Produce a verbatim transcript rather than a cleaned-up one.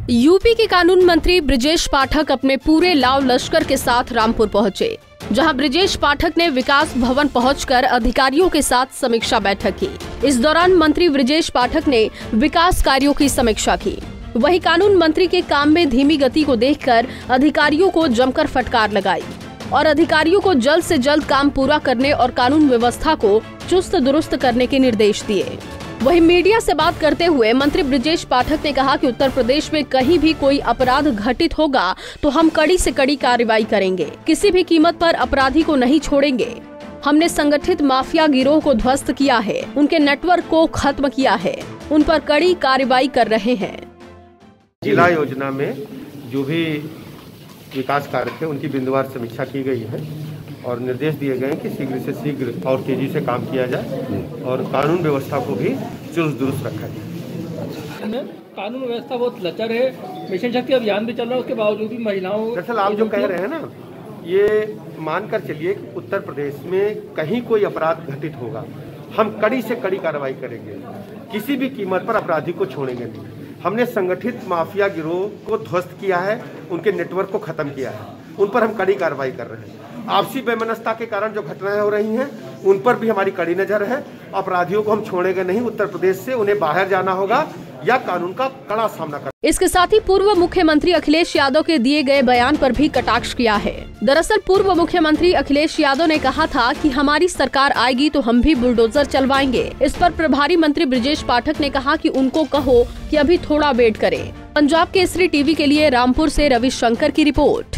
UP के कानून मंत्री ब्रजेश पाठक अपने पूरे लाव लश्कर के साथ रामपुर पहुंचे, जहां ब्रजेश पाठक ने विकास भवन पहुंचकर अधिकारियों के साथ समीक्षा बैठक की। इस दौरान मंत्री ब्रजेश पाठक ने विकास कार्यों की समीक्षा की। वहीं कानून मंत्री के काम में धीमी गति को देखकर अधिकारियों को जमकर फटकार लगाई और अधिकारियों को जल्द से जल्द काम पूरा करने और कानून व्यवस्था को चुस्त दुरुस्त करने के निर्देश दिए। वहीं मीडिया से बात करते हुए मंत्री ब्रजेश पाठक ने कहा कि उत्तर प्रदेश में कहीं भी कोई अपराध घटित होगा तो हम कड़ी से कड़ी कार्रवाई करेंगे, किसी भी कीमत पर अपराधी को नहीं छोड़ेंगे। हमने संगठित माफिया गिरोह को ध्वस्त किया है, उनके नेटवर्क को खत्म किया है, उन पर कड़ी कार्रवाई कर रहे हैं। जिला योजना में जो भी विकास कार्य थे उनकी बिंदुवार समीक्षा की गई है और निर्देश दिए गए कि शीघ्र से शीघ्र और तेजी से काम किया जाए और कानून व्यवस्था को भी चुस्त दुरुस्त रखा जाए। कानून व्यवस्था बहुत लचर है, मिशन शक्ति अभियान भी चल रहा है, उसके बावजूद भी महिलाओं दरअसल आप जो कह रहे हैं ना, ये मानकर चलिए कि उत्तर प्रदेश में कहीं कोई अपराध घटित होगा, हम कड़ी से कड़ी कार्रवाई करेंगे, किसी भी कीमत पर अपराधी को छोड़ेंगे नहीं। हमने संगठित माफिया गिरोह को ध्वस्त किया है, उनके नेटवर्क को खत्म किया है, उन पर हम कड़ी कार्रवाई कर रहे हैं। आपसी बेमनस्ता के कारण जो घटनाएं हो रही हैं उन पर भी हमारी कड़ी नजर है। अपराधियों को हम छोड़ेंगे नहीं, उत्तर प्रदेश से उन्हें बाहर जाना होगा या कानून का कड़ा सामना करना। इसके साथ ही पूर्व मुख्यमंत्री अखिलेश यादव के दिए गए बयान पर भी कटाक्ष किया है। दरअसल पूर्व मुख्यमंत्री अखिलेश यादव ने कहा था कि हमारी सरकार आएगी तो हम भी बुलडोजर चलवाएंगे। इस पर प्रभारी मंत्री ब्रजेश पाठक ने कहा कि उनको कहो कि अभी थोड़ा वेट करें। पंजाब केसरी टीवी के लिए रामपुर से रविशंकर की रिपोर्ट।